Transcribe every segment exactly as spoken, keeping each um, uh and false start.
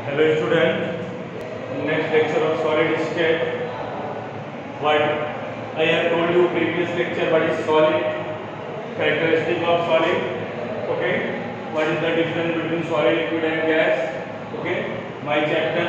Hello student, next lecture of solid state. What I have told you previous lecture, what is solid, characteristic of solid, okay, what is the difference between solid, liquid and gas, okay, my chapter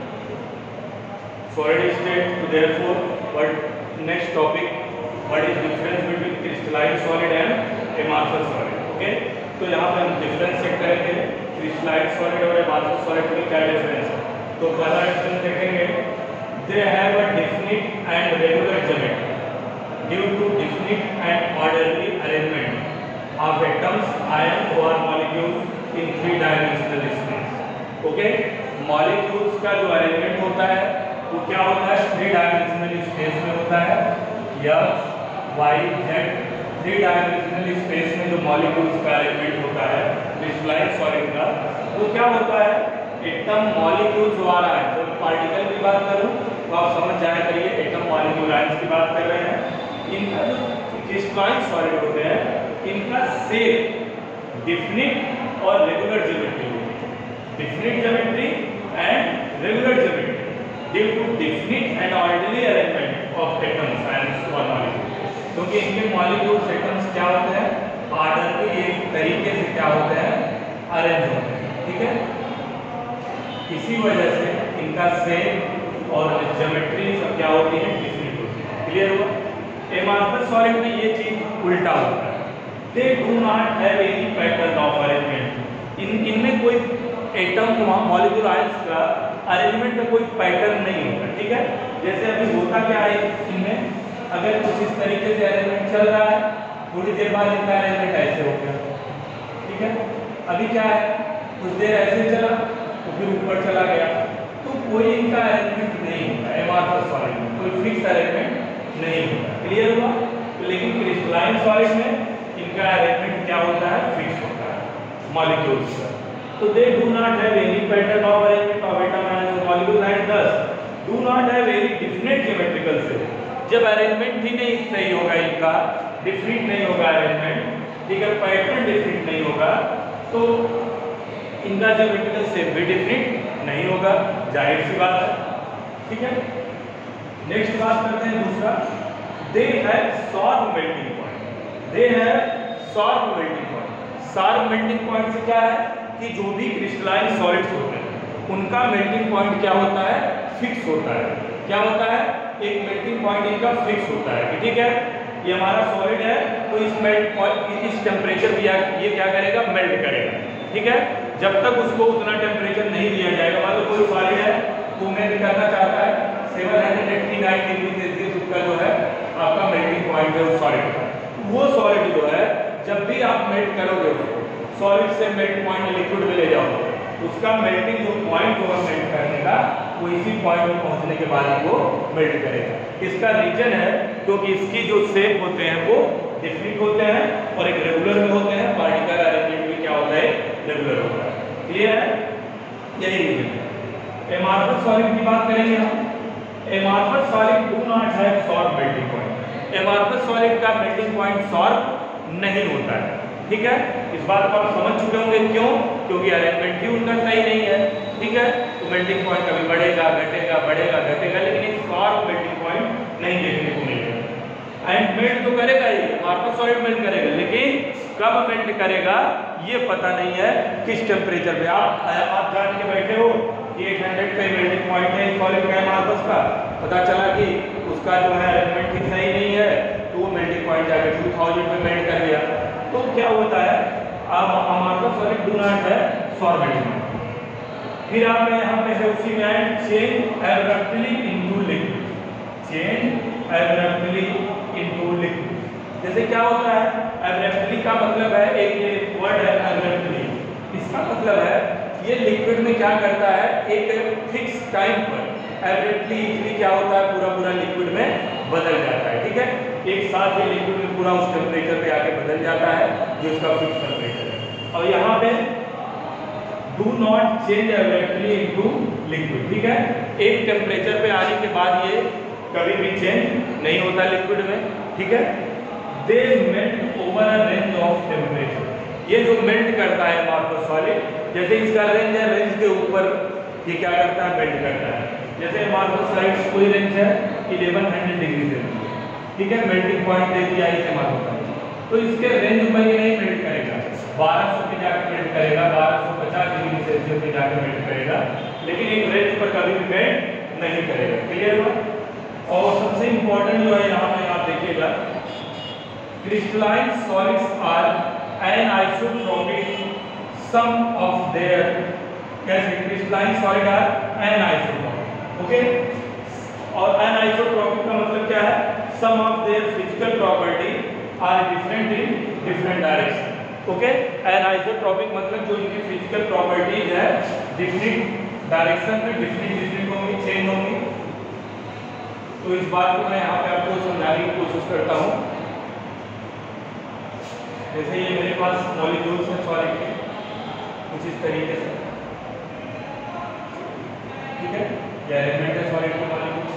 solid state. Therefore, what next topic, what is difference between crystalline solid and amorphous solid, okay. तो यहाँ पे हम difference check करेंगे crystalline solid और amorphous solid में क्या difference है। तो पहला डिफरेंस देखेंगे, they have a definite and regular geometry due to definite and orderly arrangement of atoms, ion और molecules in three dimensional space. Okay, molecules का जो अरेंजमेंट होता है वो क्या होता है, थ्री डायमेंशनल स्पेस में होता है। X Y Z three dimensional space में जो मॉलिक्यूल्स का अरेंजमेंट होता है क्रिस्टलाइन सॉलिड का, वो क्या होता है, एटम मॉलिक्यूल्स द्वारा है। जब पार्टिकल की बात करूं तो आप समझ जाया करिए एटम मॉलिक्यूल आयंस की बात कर रहे हैं। इनका जो क्रिस्टलाइन सॉलिड होते हैं इनका शेप डेफिनिट और रेगुलर ज्योमेट्री होती है। Definite geometry and regular geometry due to definite and orderly arrangement of atoms ions और मॉलिक्यूल्स। क्योंकि इनके मॉलिक्यूल्स एटम्स क्या होते हैं, ऑर्डर के एक तरीके से क्या होते हैं, अरेंज होते हैं, ठीक है। इसी वजह से इनका शेप और ज्योमेट्री सब क्या होती है, डिफरेंट होती है। क्लियर हुआ। एमॉर्फस सॉलिड में ये चीज उल्टा होता है, they do not have any pattern of arrangement. इन इनमें कोई एटम मॉलिक्यूल आयंस का अरेंजमेंट में कोई पैटर्न नहीं होता, ठीक है। जैसे अभी होता क्या है इनमें, अगर कुछ इस तरीके से अरेंजमेंट चल रहा है, थोड़ी देर बाद इनका अरेंजमेंट ऐसे हो गया, ठीक है। अभी क्या है, कुछ देर ऐसे चला तो फिर ऊपर चला गया, तो कोई इनका अरेंजमेंट नहीं होता एमॉर्फस सॉलिड में, कोई फिक्स अरेंजमेंट नहीं होता। क्लियर हुआ। तो लेकिन क्रिस्टलाइन सॉलिड में इनका अरेंजमेंट क्या होता है, फिक्स होता है मॉलिक्यूल्स का। तो they do not have any pattern of arrangement of atom and molecule and thus do not have any definite geometrical shape. जब अरेंजमेंट ही नहीं सही होगा, इनका डिफरेंट नहीं होगा अरेंजमेंट, ठीक है, पैटर्न डिफरेंट नहीं होगा, तो इनका ज्योमेट्रिकल शेप भी डिफरेंट नहीं होगा, जाहिर सी बात है, ठीक है। नेक्स्ट बात करते हैं दूसरा, they have sharp melting point. They have sharp melting point. Sharp melting point से क्या है कि जो भी क्रिस्टलाइन सॉलिड्स होते हैं उनका मेल्टिंग पॉइंट क्या होता है, फिक्स होता है। क्या होता है, एक मेल्टिंग पॉइंट इनका फिक्स होता है, ठीक है। ये हमारा सॉलिड है तो इस मेल्ट पॉइंट इस टेम्परेचर पे ये क्या करेगा, मेल्ट करेगा, ठीक है। जब तक उसको उतना टेम्परेचर नहीं दिया जाएगा, मान लो कोई सॉलिड है तो मेल्ट करना चाहता है seven hundred eighty nine degree Celsius उसका जो है आपका मेल्टिंग पॉइंट है उस सॉलिड का। वो सॉलिड जो है जब भी आप मेल्ट करोगे उसको सॉलिड से मेल्ट पॉइंट लिक्विड में ले जाओगे, उसका मेल्टिंग जो पॉइंट होगा मेल्ट करने का, वो इसी पॉइंट में पहुंचने के बाद ही वो मेल्ट करेगा। इसका रीजन है क्योंकि इसकी जो शेप होते हैं वो डिफरेंट होते हैं और एक रेगुलर में होते हैं, पार्टिकल अरेंजमेंट भी क्या होता है, रेगुलर होता है। क्लियर है, यही रीजन है। एमॉर्फस सॉलिड की बात करेंगे हम। Amorphous solid do not have sharp melting point. Amorphous solid का मेल्टिंग पॉइंट शार्प नहीं होता है, ठीक है। इस बात को आप समझ चुके होंगे, क्यों, क्योंकि अरेंजमेंट ही उनका सही नहीं है, ठीक है। तो मेल्टिंग पॉइंट कभी बढ़ेगा घटेगा बढ़ेगा घटेगा, लेकिन एक शार्प मेल्टिंग पॉइंट नहीं देखने को मिलेगा। एंड मेल्ट तो करेगा ही, एमॉर्फस सॉलिड मेल्ट करेगा, लेकिन कब मेल्ट करेगा ये पता नहीं है, किस टेम्परेचर पे। आप आप जान के बैठे हो कि आठ सौ पे मेल्टिंग पॉइंट है सॉलिड का एमॉर्फस का, पता चला कि उसका जो है अरेंजमेंट ही सही नहीं है, तो वो मेल्टिंग पॉइंट जाकर टू थाउजेंड पे मेल्ट कर दिया, तो क्या होता है, आप एमॉर्फस सॉलिड डू नॉट है शार्प मेल्टिंग। फिर आप यहाँ पे है उसी में आए change abruptly into liquid. Change abruptly into liquid, जैसे क्या होता है, एब्रप्टली का मतलब है, एक ये वर्ड है एब्रप्टली, इसका मतलब है ये लिक्विड में क्या करता है, एक फिक्स टाइम पर एब्रप्टली इजीली क्या होता है, पूरा पूरा लिक्विड में बदल जाता है, ठीक है। एक साथ ये लिक्विड में पूरा उस टेम्परेचर पे आके बदल जाता है जो इसका फिक्स टेम्परेचर है। और यहाँ पे do not change abruptly into liquid, ठीक है। एक टेम्परेचर पे आने के बाद ये कभी भी चेंज नहीं होता लिक्विड में, ठीक है। They melt over a range of temperature. ये जो मेल्ट करता है एमॉर्फस सॉलिड, जैसे इसका रेंज है, रेंज के ऊपर ये क्या करता है, बेंड करता है। जैसे अमार्फस साइड कोई रेंज है इलेवन हंड्रेड डिग्री से, ठीक है, मेल्टिंग पॉइंट दे दिया इसे अमार्फस साइड, तो इसके रेंज में ये नहीं मेल्ट करेगा, बारह सौ पे जाकर मेल्ट करेगा, बारह सौ पचास डिग्री सेल्सियस पे जाकर मेल्ट करेगा, लेकिन एक रेंज पर कभी भी मेल्ट नहीं करेगा। क्लियर हुआ? और सबसे इंपॉर्टेंट जो है यहाँ पे आप देखिएगा, crystalline solids are anisotropic, some of their, कैसे crystalline solid are anisotropic, okay. और एनाइसोट्रॉपिक का मतलब क्या है, some of their physical property are different in different direction, okay. Anisotropic मतलब जो इनकी फिजिकल प्रॉपर्टीज है डिफरेंट डायरेक्शन में डिफरेंट डिफरेंट होंगी, चेंज होंगी। तो इस बात को मैं यहाँ पे आपको समझाने की कोशिश करता हूँ। जैसे ये मेरे पास मॉलिक्यूल्स हैं सॉलिड के, कुछ इस तरीके से, ठीक है, ये एलिमेंट है सॉलिड के मॉलिक्यूल्स।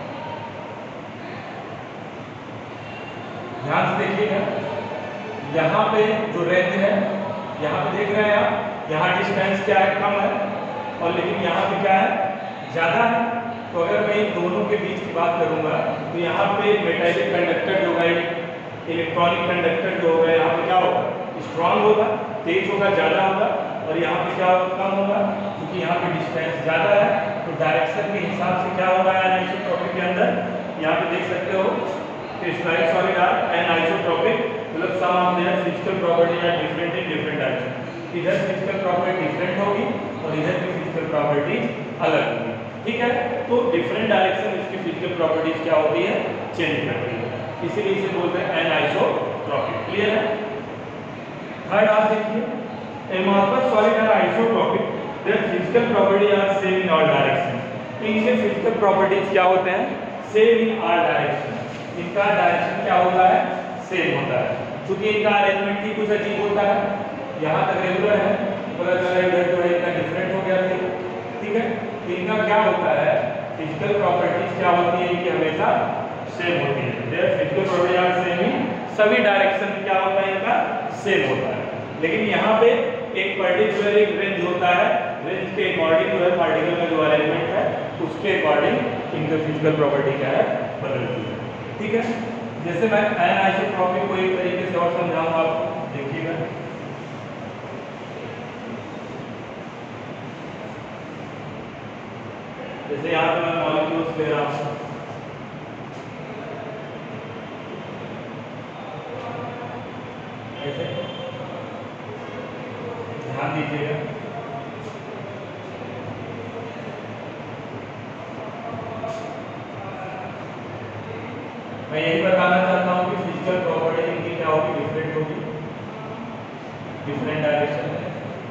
ध्यान से देखिएगा, यहाँ पे जो रेंज है, यहाँ पे देख रहे हैं आप, यहाँ डिस्टेंस क्या है, कम है, और लेकिन यहाँ पे क्या है, ज़्यादा है। तो अगर मैं इन दोनों के बीच की बात करूँगा तो यहाँ पे मेटालिक कंडक्टर जो है, इलेक्ट्रॉनिक कंडक्टर जो होगा, यहाँ पे क्या होगा, स्ट्रॉन्ग होगा, तेज होगा, ज़्यादा होगा, और यहाँ पे क्या होगा, कम होगा, क्योंकि यहाँ पे डिस्टेंस ज़्यादा है। तो डायरेक्शन के हिसाब से क्या होगा एनाइसोट्रॉपिक के अंदर, यहाँ पे देख सकते हो क्रिस्टलाइन सॉलिड आर एनाइसोट्रॉपिक, मतलब some of their physical properties are different in different direction. इधर फिजिकल प्रॉपर्टी डिफरेंट होगी और इधर की फिजिकल प्रॉपर्टीज अलग होगी, ठीक है। तो डिफरेंट डायरेक्शन इसकी फिजिकल प्रॉपर्टीज क्या होती है, चेंज करती है, इसीलिए इसे बोलते हैं एनाइसोट्रॉपिक। क्लियर है? थर्ड आप देखिए, amorphous solid are isotropic, their physical properties are same in all direction. इनके फिजिकल प्रॉपर्टीज क्या होते हैं, सेम इन ऑल डायरेक्शन, इनका डायरेक्शन क्या होता है, सेम होता है। क्योंकि इनका अरेंजमेंट ही कुछ अजीब होता है, यहाँ तक रेगुलर है, पता चला इधर जो है इतना डिफरेंट हो गया, ठीक है। इनका क्या होता है, फिजिकल प्रॉपर्टीज क्या होती है, इनकी हमेशा सेम होती है, their physical properties are same in सभी डायरेक्शन में क्या होता है, इनका सेम होता है। लेकिन यहाँ पे एक पर्टिकुलर एक रेंज होता है, रेंज के अकॉर्डिंग जो है पार्टिकल का जो अरेंजमेंट है उसके अकॉर्डिंग इनका फिजिकल प्रॉपर्टी क्या है, बदलती है, ठीक है। जैसे मैं एनाइसोट्रॉपिक को एक तरीके से और समझाऊंगा, आप देखिएगा। जैसे यहाँ पे मैं मॉलिक्यूल्स ले रहा हूँ, ऐसे ध्यान दीजिएगा, मैं यही बताना चाहता हूँ कि फिजिकल प्रॉपर्टी इनकी क्या होगी, डिफरेंट होगी, डिफरेंट डायरेक्शन में।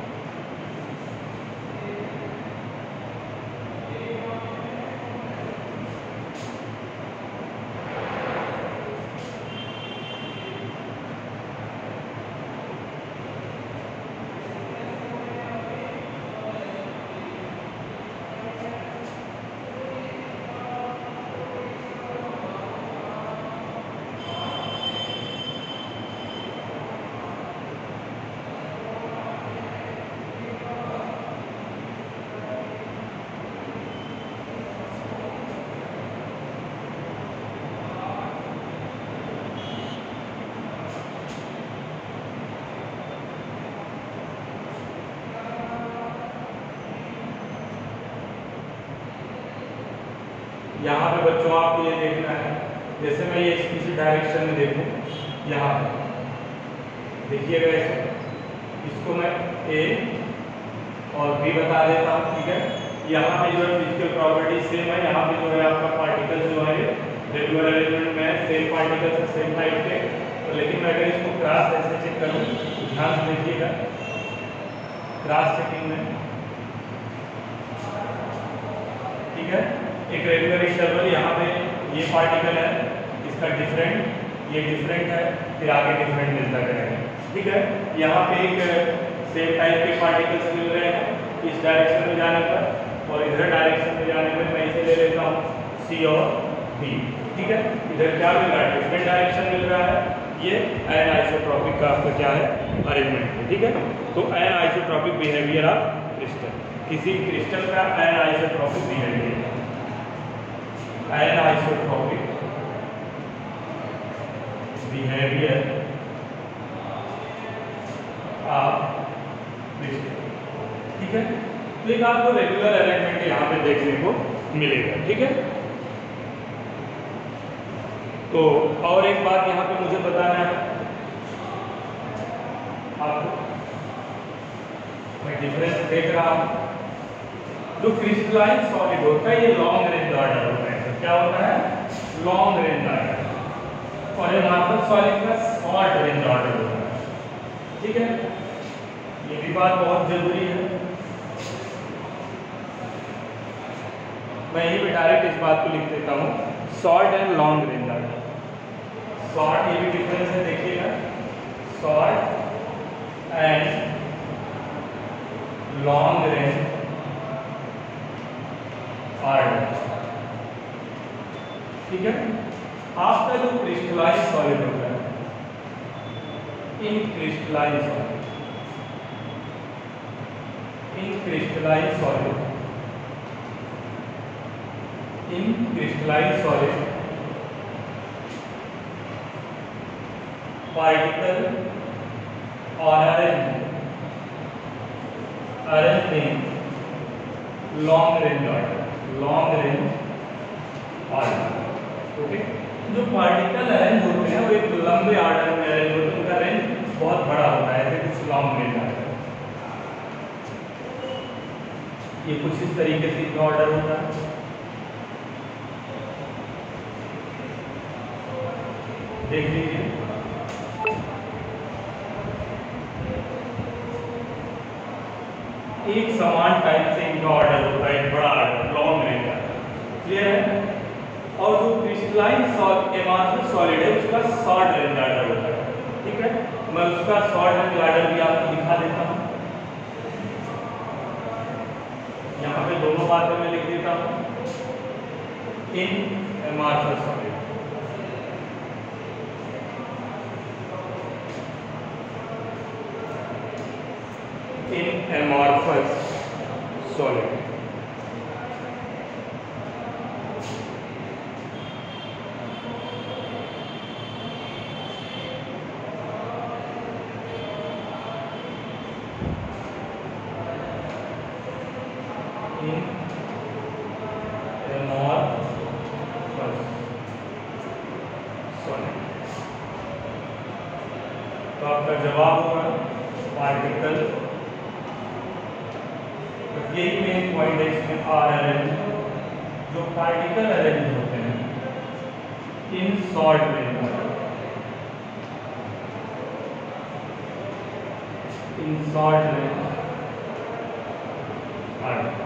यहाँ पे बच्चों आपको ये देखना है, जैसे मैं ये किसी डायरेक्शन में देखूँ, यहाँ पे देखिएगा, ऐसे इसको मैं ए और बी बता देता हूँ, ठीक है। यहाँ पे जो है फिजिकल प्रॉपर्टी सेम है, यहाँ पे जो है आपका पार्टिकल जो है रेगुलर अरेंजमेंट में सेम पार्टिकल सेम टाइप के। तो लेकिन मैं अगर इसको क्रॉस ऐसे चेक करूँ, ध्यान से देखिएगा, क्रॉस चेकिंग में, ठीक है, एक रेगुलर इंटरवल, यहाँ पे ये पार्टिकल है, इसका डिफरेंट, ये डिफरेंट है, फिर आगे डिफरेंट मिलता रहेगा, ठीक है। यहाँ पे एक सेम टाइप के पार्टिकल्स मिल रहे हैं इस डायरेक्शन में जाने पर, और इधर डायरेक्शन में जाने पर मैं इसे ले लेता हूँ सी और बी, ठीक है। इधर क्या मिल रहा है, डिफरेंट डायरेक्शन मिल रहा है, ये एनाइसोट्रॉपिक का आपका क्या है, अरेंजमेंट है, ठीक है। तो एनाइसोट्रॉपिक बिहेवियर ऑफ क्रिस्टल। किसी क्रिस्टल का anisotropic behaviour, anisotropic behaviour of crystal, ठीक है। तो एक आपको रेगुलर अरेंजमेंट यहाँ पे देखने को मिलेगा, ठीक है। तो और एक बात यहाँ पे मुझे बताना है आपको, मैं डिफरेंस देख रहा हूँ। जो क्रिस्टलाइन सॉलिड होता है ये लॉन्ग रेंज ऑर्डर होता है, क्या होता है लॉन्ग रेंज ऑर्डर, और एमार्फस सॉलिड का शॉर्ट रेंज ऑर्डर होता है, ठीक है। ये भी बात बहुत जरूरी है। मैं यही पे डायरेक्ट इस बात को लिख देता हूँ, short and long range order. Short, ये भी डिफरेंस है देखिएगा, short and long range order, ठीक है। आपका जो क्रिस्टलाइन सॉलिड होता है, in crystalline solid, in crystalline solid, in crystalline solid particle और arrange arrange in long range order, long range order, okay. जो पार्टिकल अरेंज होते हैं वो एक लंबे ऑर्डर में अरेंज होते हैं, उनका रेंज बहुत बड़ा होता है, ऐसे कुछ लॉन्ग रेंज ऑर्डर, ये कुछ इस तरीके से इनका ऑर्डर होता है। देख लीजिए, एक समान टाइप से इनका ऑर्डर होता है, एक बड़ा ऑर्डर लॉन्ग रेंज का, क्लियर है। और जो क्रिस्टलाइन एमार्फस सॉलिड है उसका शॉर्ट रेंज ऑर्डर होता है, ठीक है। मैं उसका शॉर्ट रेंज ऑर्डर भी आपको दिखा देता हूँ, यहाँ पे दोनों बातें मैं लिख देता हूँ। In amorphous solid, in amorphous solid, in amorphous solid, तो आपका जवाब होगा पार्टिकल। यही मेन पॉइंट है इसमें, आर अरेंज, जो पार्टिकल अरेंज होते हैं in short range order, in short range order,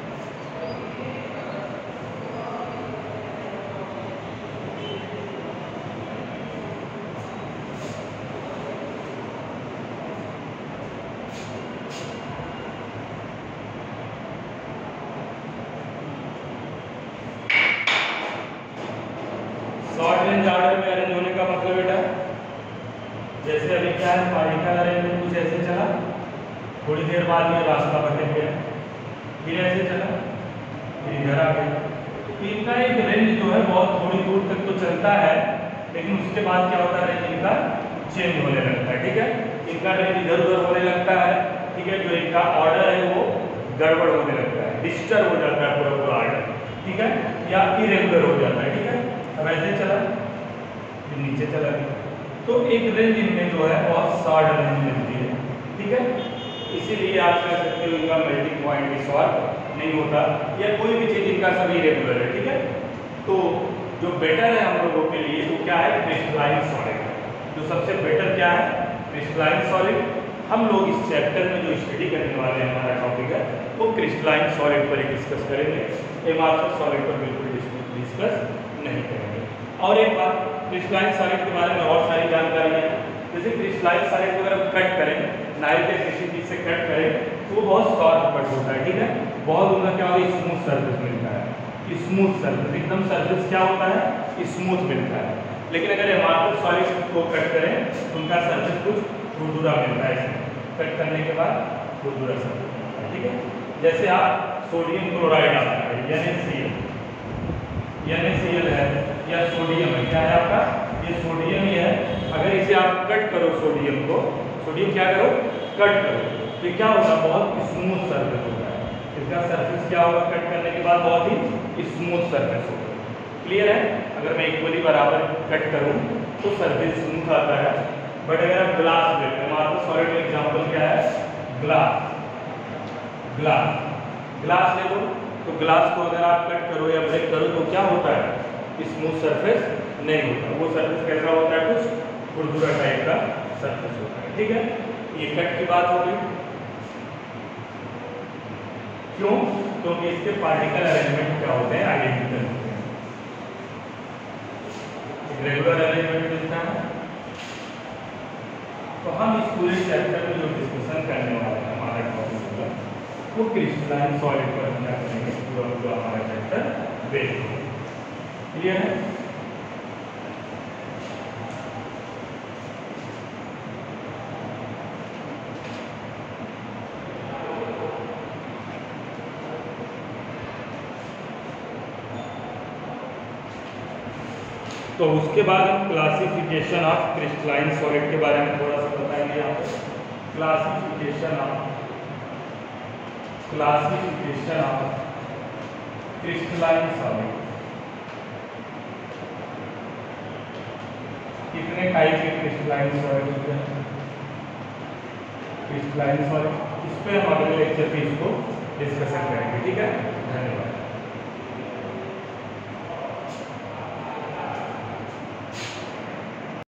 short range order में अरेंज होने का मतलब बेटा, जैसे अभी क्या है पार्टिकल अरेंजमेंट कुछ ऐसे चला, थोड़ी देर बाद में रास्ता भटक गया, फिर ऐसे चला, फिर इधर आ गया। तो इनका एक रेंज जो है बहुत थोड़ी दूर तक तो चलता है, लेकिन उसके बाद क्या होता है रेंज इनका चेंज होने लगता है, ठीक है। इनका रेंज इधर उधर होने लगता है, ठीक है। जो इनका ऑर्डर है वो गड़बड़ होने लगता है, डिस्टर्ब हो जाता है पूरा पूरा ऑर्डर, ठीक है, या इरेगुलर हो जाता है, ठीक है। अब ऐसे चला, फिर नीचे चला गया, तो एक रेंज इनमें जो है बहुत शॉर्ट रेंज मिलती है, ठीक है। इसीलिए आप कह सकते हो इनका मेल्टिंग पॉइंट भी शॉर्ट नहीं होता, या कोई भी चीज़ इनका सभी रेगुलर है, ठीक है। तो जो बेटर है हम लोगों के लिए वो क्या है, क्रिस्टलाइन सॉलिड। जो सबसे बेटर क्या है, क्रिस्टलाइन सॉलिड। हम लोग इस चैप्टर में जो स्टडी करने वाले हैं, हमारा टॉपिक है वो क्रिस्टलाइन सॉलिड पर ही डिस्कस करेंगे, एमार्फस सॉलिड पर बिल्कुल डिस्कस नहीं करेंगे। और एक बात, क्रिस्टलाइन सॉलिड के बारे में और सारी जानकारी है, जैसे क्रिस्टलाइन सॉलिड को अगर हम कट करें, नाइफ के किसी चीज़ से कट करें तो वो बहुत सॉफ्ट कट होता है, ठीक है। बहुत उनका क्या होगा, स्मूथ सर्फेस मिलता है, स्मूथ सर्फेस, एकदम सर्फेस क्या होता है, स्मूथ मिलता है। लेकिन अगर एमार्फस सॉलिड को कट करें तो उनका सर्फेस कुछ खुरदुरा मिलता है, कट करने के बाद खुरदुरा सर्फेस मिलता है, ठीक है। जैसे आप सोडियम क्लोराइड आता है N A C L, N A C L है या सोडियम है, क्या है आपका, ये सोडियम ही है। अगर इसे आप कट करो सोडियम को, सोडियम क्या करो, कट करो, तो क्या होगा, बहुत स्मूथ सरफेस होगा। इसका सरफेस क्या होगा, कट करने के बाद बहुत ही स्मूथ सरफेस होगा। क्लियर है। अगर मैं इक्वली बराबर कट करूं तो सरफेस स्मूथ आता है। बट अगर आप ग्लास लेते हैं, हमारा सॉलिड का एग्जांपल क्या है, ग्लास, ग्लास ग्लास ले लो, तो ग्लास को अगर आप कट करो या ब्रेक करो तो क्या होता है, स्मूथ सरफेस नहीं होता। वो सरफेस कैसा होता है, कुछ खुरदुरा टाइप का सरफेस होता है। ठीक है, ये कट की बात हो गई। क्यों, क्योंकि इसके पार्टिकल अरेंजमेंट क्या होते हैं, आइडेंटिकल होते हैं। रेगुलर अरेंजमेंट मिलता है। तो हम इस पूरे चैप्टर में जो डिस्कशन करने वाले हैं, हमारा टॉपिक होगा वो क्रिस्टलाइन सॉलिड पर हम क्या करेंगे, पूरा पूरा हमारा चैप्टर बेस्ड होगा। क्लियर है। तो उसके बाद हम क्लासिफिकेशन ऑफ क्रिस्टलाइन सॉलिड के बारे में थोड़ा सा बताएंगे यहाँ पे। Classification of classification of crystalline solid, कितने टाइप के क्रिस्टलाइन सॉलिड होते हैं, क्रिस्टलाइन सॉलिड, इस पर हम अगले लेक्चर पे इसको डिस्कशन करेंगे। ठीक है, धन्यवाद।